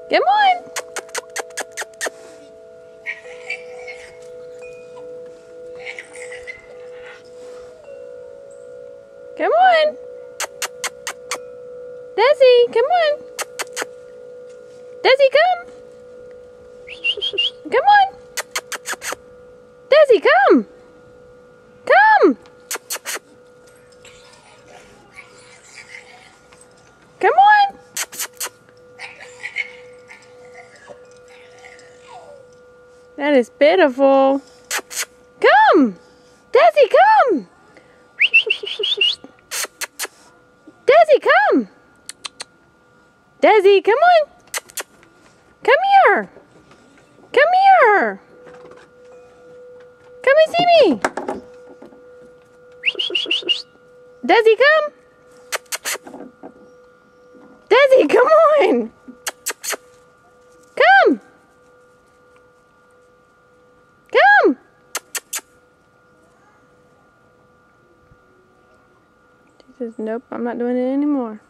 Come on. Come on. Desi, come on. Desi, come. Come on. Desi, come. Come. Come on. That is pitiful. Come. Desi, come. Desi, come. Desi, come on. Come here. Come here. Come and see me. Desi, come. Desi, come on. Come. Come. She says, nope, I'm not doing it anymore.